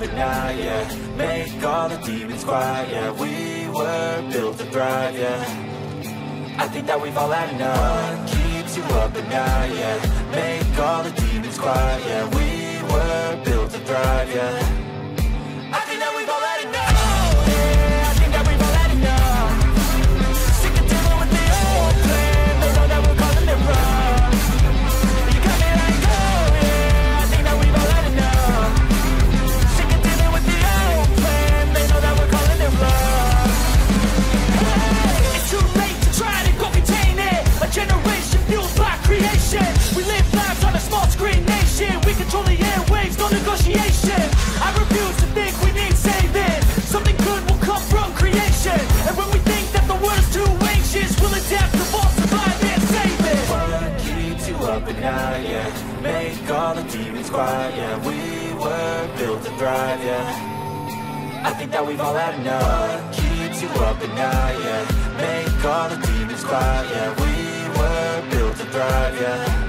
at night, yeah. Make all the demons quiet, yeah. We were built to thrive, yeah. I think that we've all had enough. What keeps you up at night, yeah. Make all the demons quiet, yeah. We were built to thrive, yeah. I think that we've all had enough. Oh, yeah, I think that we've all had enough. Sick of dealing with the old plan. They know that we're calling it wrong. You got me like, oh yeah, I think that we've all had enough. Sick of dealing with the old plan. They know that we're calling it wrong. Hey, it's too late to try to go contain it. A generation fueled by creation. We live lives on a small screen nation. We control the airwaves, no negotiation. I refuse to think we need saving. Something good will come from creation. And when we think that the world is too anxious, we'll adapt, evolve, survive, and save it. What keeps you up at night, yeah. Make all the demons quiet, yeah. We were built to thrive, yeah. I think that we've all had enough. What keeps you up at night, yeah. Make all the demons quiet, yeah. We were built to thrive, yeah.